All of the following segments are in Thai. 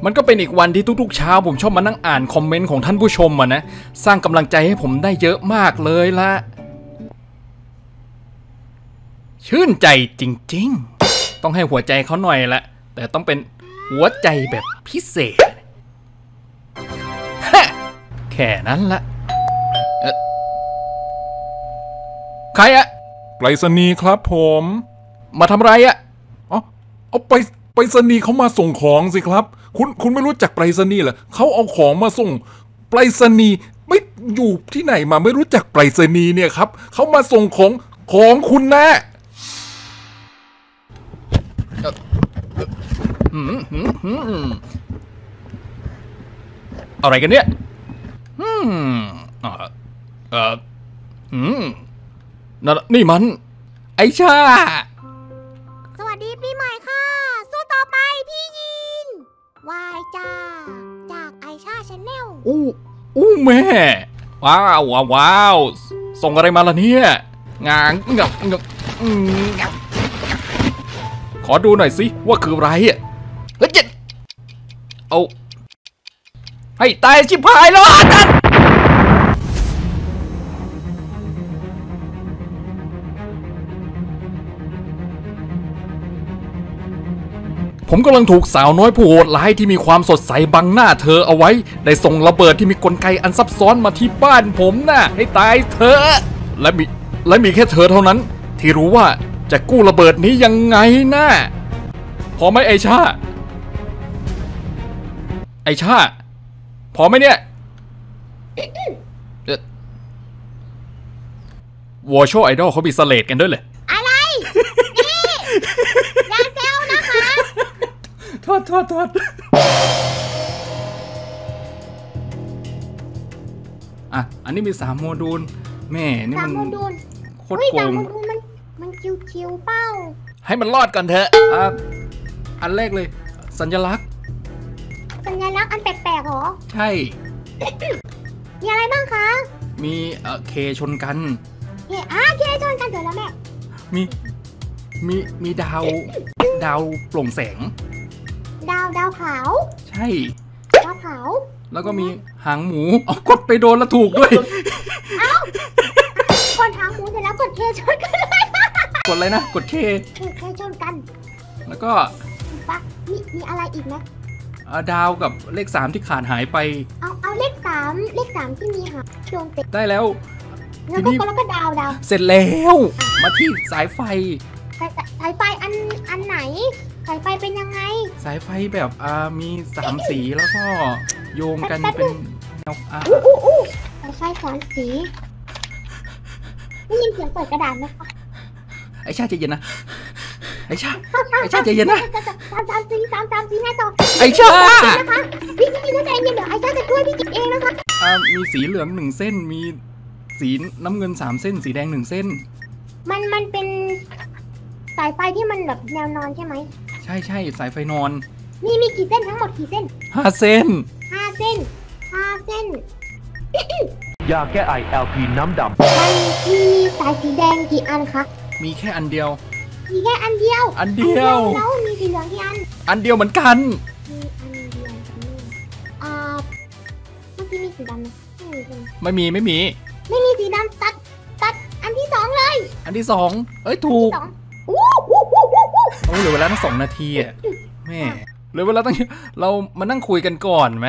มันก็เป็นอีกวันที่ทุกๆเช้าผมชอบมานั่งอ่านคอมเมนต์ของท่านผู้ชมนะสร้างกำลังใจให้ผมได้เยอะมากเลยละชื่นใจจริงๆต้องให้หัวใจเขาหน่อยละแต่ต้องเป็นหัวใจแบบพิเศษแค่นั้นละใครอะไปรษณีย์ครับผมมาทำอะไรอะเอาไปรษณีย์เขามาส่งของสิครับคุณไม่รู้จักไปรษณีย์เหรอเขาเอาของมาส่งไปรษณีย์ไม่อยู่ที่ไหนมาไม่รู้จักไปรษณีย์เนี่ยครับเขามาส่งของคุณนะอะไรกันเนี่ยนี่มันไอชาสวัสดีปีใหม่ค่ะสู้ต่อไปพี่ยินวายจ้าจากไอชาชาแนลแม่ว้าวส่งอะไรมาล่ะเนี่ยงับขอดูหน่อยสิว่าคืออะไรอ่ะเฮ้ยเอาให้ตายชิบหายแล้วนั่นผมกำลังถูกสาวน้อยผู้โหดร้ายที่มีความสดใสบังหน้าเธอเอาไว้ได้ส่งระเบิดที่มีกลไกอันซับซ้อนมาที่บ้านผมน่ะให้ตายเธอและมีแค่เธอเท่านั้นที่รู้ว่าจะกู้ระเบิดนี้ยังไงนะพอไหมไอชาพอไหมเนี่ยวอร์ชไอดอลเขามีสเลดกันด้วยเลยอะไรนี่อย่าเซลนะคะโทษอ่ะอันนี้มี3 โมดูลแม่นี่มันโคตรโกงมันคิวเป้าให้มันรอดก่อนเถอะอันแรกเลยสัญลักษณ์อันแปลกๆหรอใช่มีอะไรบ้างคะมีเคชนกันเคชนกันเถอะแล้วแม่มีดาวโปร่งแสงดาวขาวใช่ดาวขาวแล้วก็มีหางหมูกดไปโดนแล้วถูกด้วยกดหางหมูเสร็จแล้วกดเคชนกันเลยกดอะไรนะกดเคชนกันแล้วก็มีอะไรอีกไหมดาวกับเลข3ที่ขาดหายไปเอาเลข3ที่มีหางดวงเต็มได้แล้วแล้วก็ดาวเสร็จแล้วมาที่สายไฟอันไหนสายไฟเป็นยังไงสายไฟแบบมี3 สีแล้วก็โยงกันเป็นแนวสายไฟ3 สีได้ยินเสียงเปิดกระดาษไหมคะไอชาใจเย็นนะไอชาใจเย็นนะ 3 สีไงต่อไอชานะคะพี่กินใจเย็นเดี๋ยวไอชาจะช่วยพี่กินเองนะคะมีสีเหลือง1 เส้นมีสีน้ำเงิน3 เส้นสีแดง1 เส้นมันเป็นสายไฟที่มันแบบแนวนอนใช่ไหมใช่สายไฟนอนมีกี่เส้นทั้งหมดกี่เส้น 5 เส้น 5 เส้นยาแก้ไอ LP น้ำดำมันมีสายสีแดงกี่อันคะมีแค่อันเดียวแล้วมีสีเหลืองกี่อันเดียวเหมือนกันมีอันเดียวเมื่อกี้มีสีดำไหมไม่มีสีดำตัดอันที่2เลยอันที่2เอ้ยถูกเหลือเวลาตั้ง2 นาทีอ่ะแม่เหลือเวลาตั้งเรามานั่งคุยกันก่อนไหม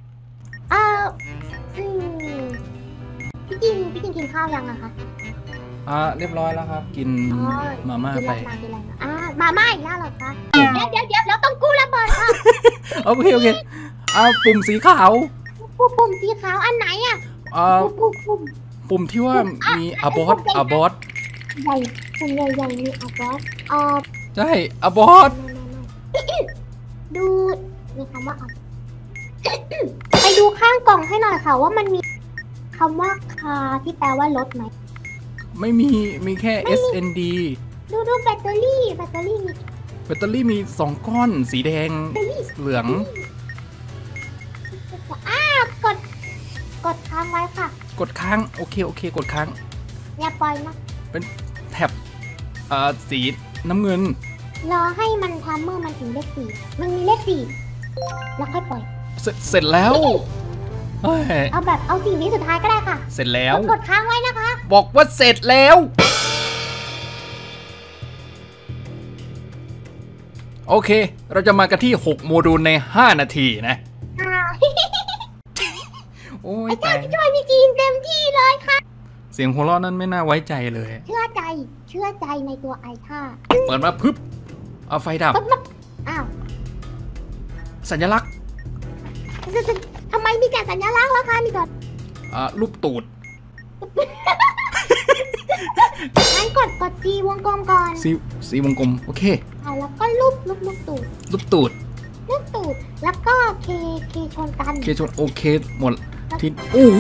พี่กินกินข้าวยังอะคะเรียบร้อยแล้วครับกินมาม่าไปมาม่าอีกแล้วเหรอคะเดี๋ยวต้องกู้ระเบิดค่ะโอเคปุ่มสีขาวอันไหนอะปุ่มที่ว่ามีอบอสใหญ่ปุ่มใหญ่มีอบอสใช่อบอสดูมีคำว่าไปดูข้างกล่องให้หน่อยค่ะว่ามันมีคำว่าคาที่แปลว่ารถไหมไม่มีแค่ SND ดูแบตเตอรี่มี2 ก้อนสีแดงเหลืองกดค้างไว้ค่ะกดค้างโอเคกดค้างอย่าปล่อยนะเป็นแท็บสีน้ำเงินรอให้มันทัมเมอร์มันถึงเลข4มันมีเลข4 แล้วค่อยปล่อยเสร็จแล้วเฮ้ยเอา4 วิสุดท้ายก็ได้ค่ะเสร็จแล้วกดค้างไว้นะคะบอกว่าเสร็จแล้ว โอเค เราจะมากันที่6โมดูลใน5นาทีนะโอ้ยไอ้เจ้าจะช่วยพี่จีนเต็มที่เลยค่ะเสียงหัวเราะนั้นไม่น่าไว้ใจเลยเชื่อใจในตัวไอท่าเปิดมาปึ๊บเอาไฟดับอ้าวสัญลักษณ์ทำไมมีแต่สัญลักษณ์แล้วคะมีก่อนรูปตูดงั้นกดCวงกลมก่อนสีวงกลมโอเคแล้วก็รูปตูดรูปตูดแล้วก็เคชนกันเคชนโอเคหมดที่โอ้โห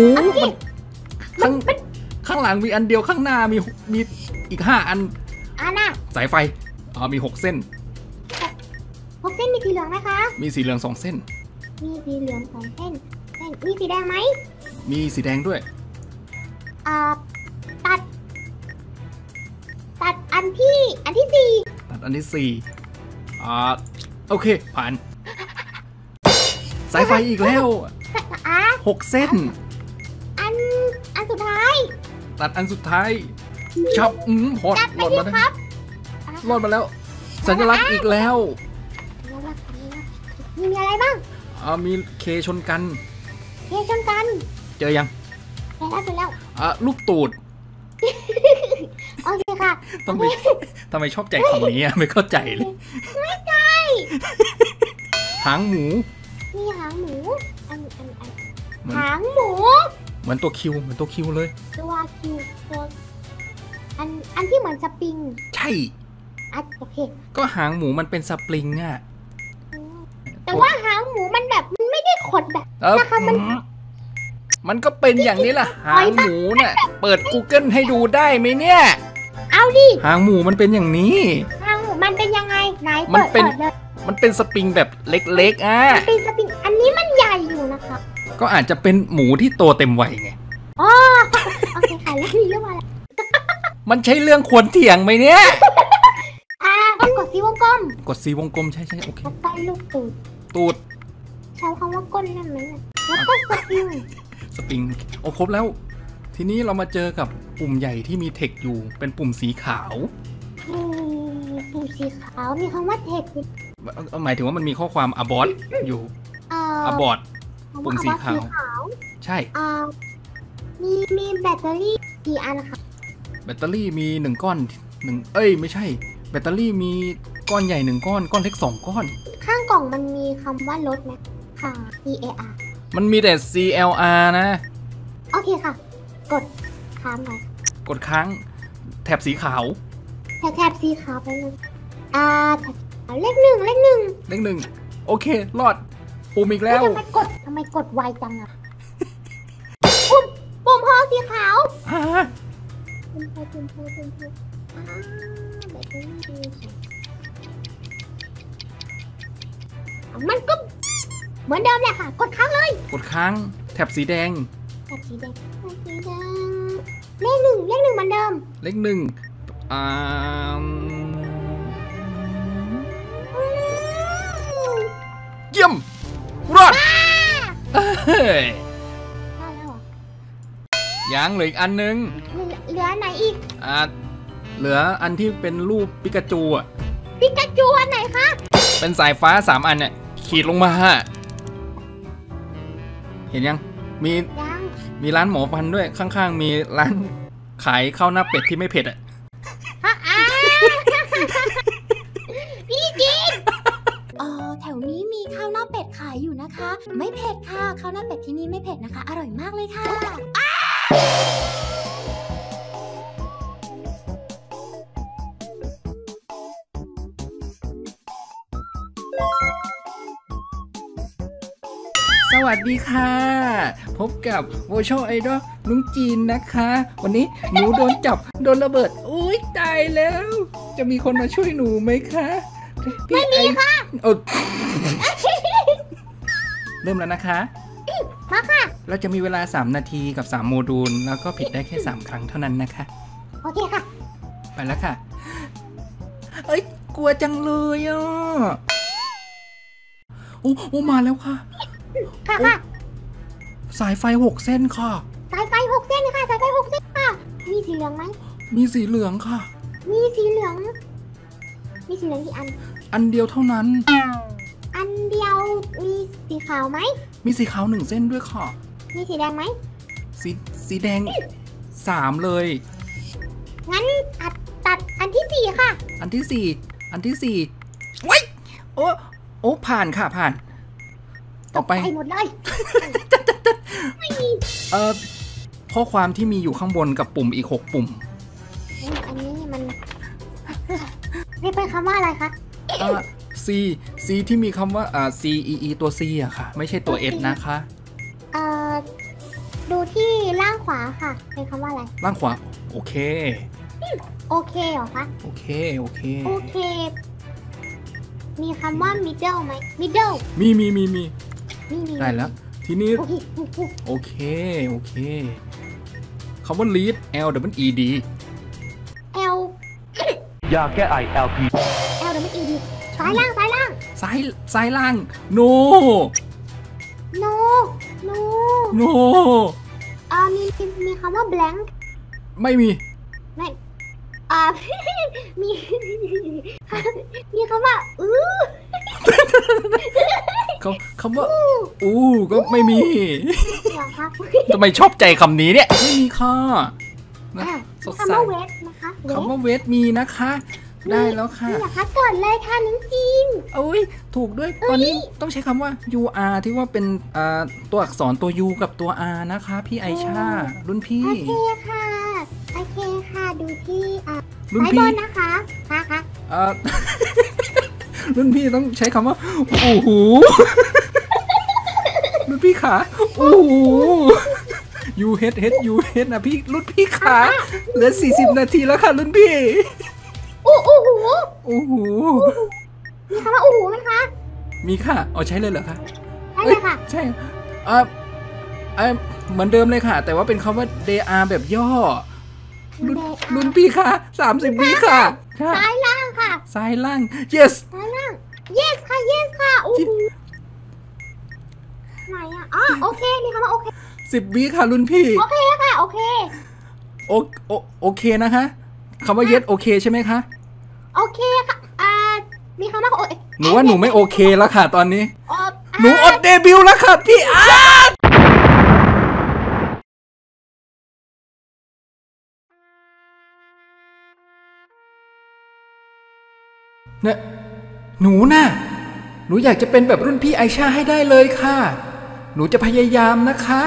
ข้างหลังมีอันเดียวข้างหน้ามีอีก5 อันน่ะสายไฟมี6 เส้น 6 เส้นมีสีเหลืองไหมคะมีสีเหลือง2 เส้นมีสีเหลือง2 เส้นมีสีแดงไหมมีสีแดงด้วยตัดอันที่4 ตัดอันที่4โอเคผ่านสายไฟอีกแล้ว6 เส้นอันสุดท้ายตัดอันสุดท้ายชับหอดหลอดมาได้รอดมาแล้ว สัญลักษณ์อีกแล้วมีอะไรบ้างมีเคชนกัน เจอยังเสร็จแล้วลูกตูดโอเคค่ะทำไมชอบใจคำนี้ไม่เข้าใจเลยไม่ใช่หางหมูมีหางหมูหางหมูเหมือนตัวคิวเลยตัวคิวอันที่เหมือนสปริงใช่โอเคก็หางหมูมันเป็นสปริงแต่ว่าหางหมูมันแบบมันไม่ได้ขดแบบนะคะมันก็เป็นอย่างนี้ล่ะหางหมูเนี่ยเปิด Google ให้ดูได้ไหมเนี่ยเอาดิหางหมูมันเป็นอย่างนี้หางหมูมันเป็นยังไงไหนเปิดเลยมันเป็นสปริงแบบเล็กๆมันเป็นสปริงอันนี้มันใหญ่อยู่นะคะก็อาจจะเป็นหมูที่โตเต็มวัยไงโอเคค่ะแล้วมีเรื่องอะไรมันใช่เรื่องควรเถียงไหมเนี่ยกดสีวงกลมใช่โอเคใต้ลูกตูดใช้คำว่าก้นได้ไหมแล้วก็สปริงโอ้ครบแล้วทีนี้เรามาเจอกับปุ่มใหญ่ที่มีเทคอยู่เป็นปุ่มสีขาวปุ่มสีขาวมีคำว่าเทคหมายถึงว่ามันมีข้อความ abort อยู่ abort ปุ่มสีขาวใช่มีแบตเตอรี่กี่อันคะแบตเตอรี่มี1 ก้อนไม่ใช่แบตเตอรี่มีก้อนใหญ่1 ก้อนก้อนเล็ก2 ก้อนข้างกล่องมันมีคำว่ารถไหมค่ะ CAR มันมีแต่ CLR นะโอเคค่ะกดค้างหน่อยกดค้างแถบสีขาวแถบสีขาวไปเลยเลข1โอเครอดปุ่มอีกแล้วทำไมกดไวจังอะปุ่มพอสีขาวมันก็เหมือนเดิมแหละค่ะกดค้างเลยกดค้างแถบสีแดงเลข 1เหมือนเดิมเลข 1เยี่ยมรอดยังเหลืออีกอันนึงเหลือไหนอีกเหลืออันที่เป็นรูปปิกาจูอันไหนคะเป็นสายฟ้า3 อันเนี่ยขีดลงมาเห็นยังมีร้านหมอฟันด้วยข้างๆมีร้านขายข้าวหน้าเป็ดที่ไม่เผ็ดพี่จีนแถวนี้มีข้าวหน้าเป็ดขายอยู่นะคะไม่เผ็ดค่ะข้าวหน้าเป็ดที่นี่ไม่เผ็ดนะคะอร่อยมากเลยค่ะสวัสดีค่ะพบกับโวโชไอดอลลุงจีนนะคะวันนี้หนูโดนระเบิดอุ้ยตายแล้วจะมีคนมาช่วยหนูไหมคะไม่มีค่ะเริ่มแล้วนะคะมาค่ะเราจะมีเวลา3 นาทีกับ3 โมดูลแล้วก็ผิดได้แค่3 ครั้งเท่านั้นนะคะโอเคค่ะไปแล้วค่ะกลัวจังเลยโอ้มาแล้วค่ะค่ะสายไฟ6 เส้นค่ะสายไฟ6 เส้นค่ะสายไฟ6 เส้นค่ะมีสีเหลืองไหมมีสีเหลืองค่ะมีสีเหลืองกี่อันอันเดียวเท่านั้นอันเดียวมีสีขาวไหมมีสีขาว1 เส้นด้วยค่ะมีสีแดงไหมสีแดง3เลยงั้นตัดอันที่ 4ค่ะอันที่สี่ไว้โอ้ผ่านค่ะผ่าน ต่อไปหมดเลย ไม่มีข้อความที่มีอยู่ข้างบนกับปุ่มอีก6 ปุ่มอันนี้มันนี่เป็นคำว่าอะไรคะ C ที่มีคำว่าC E ตัว C อะค่ะ ไม่ใช่ตัว S นะคะดูที่ล่างขวาค่ะเป็นคำว่าอะไรล่างขวาโอเคโอเคเหรอคะโอเคมีคำว่า middle ไหม middle มีมีได้แล้ว ทีนี้โอเคโอเคคำว่า lead L W E D L ยาแก้ไอ LP L W E D ซ้ายล่างซ้ายล่าง no no มีคำว่า blank ไม่มีไม่ มีมีคำว่าคำว่าก็ไม่มีเหรอคะทำไมชอบใจคำนี้เนี่ย ไม่มีค่ะสดใสคำว่า wait นะคะคำว่า wait มีนะคะ ได้แล้วค่ะนี่เหรอคะก่อนเลยค่ะน้องจีนโอ้ยถูกด้วยตอนนี้ต้องใช้คำว่า UR ที่ว่าเป็นตัวอักษรตัว U กับตัว R นะคะพี่ไอชารุ่นพี่โอเคค่ะดูที่รุ่นซ้ายพี่บนนะคะค่ะรุ่นพี่ต้องใช้คำว่าโอ้โหรุ่นพี่ขาโอ้โหยูเฮดนะพี่รุ่นพี่ขาเหลือ40 นาทีแล้วค่ะรุ่นพี่โอ้โห มีคำว่าโอ้โหไหมคะมีค่ะเอาใช้เลยเหรอคะใช่เลยค่ะใช่เหมือนเดิมเลยค่ะ แต่ว่าเป็นคำว่า DR แบบย่อรุ่นพี่ค่ะ30 วิค่ะซ้ายล่างค่ะซ้ายล่าง yes ซ้ายล่าง yes ค่ะโอ้โหไหนโอเคมีคำว่าโอเค 10 วิค่ะรุ่นพี่โอเคค่ะโอเคโอเคนะคะคำว่า yes โอเคใช่ไหมคะโอเคค่ะมีคำว่าหนูว่าหนูไม่โอเคแล้วค่ะตอนนี้หนูอดเดบิวต์แล้วค่ะพี่เนี่ยหนูอยากจะเป็นแบบรุ่นพี่ไอชาให้ได้เลยค่ะหนูจะพยายามนะคะ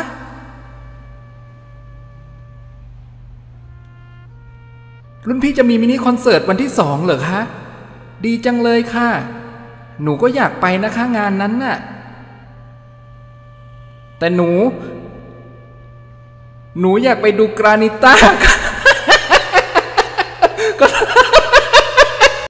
รุ่นพี่จะมีมินิคอนเสิร์ตวันที่2เหรอคะดีจังเลยค่ะหนูก็อยากไปนะคะงานนั้นน่ะแต่หนูอยากไปดูกรานิต้าค่ะ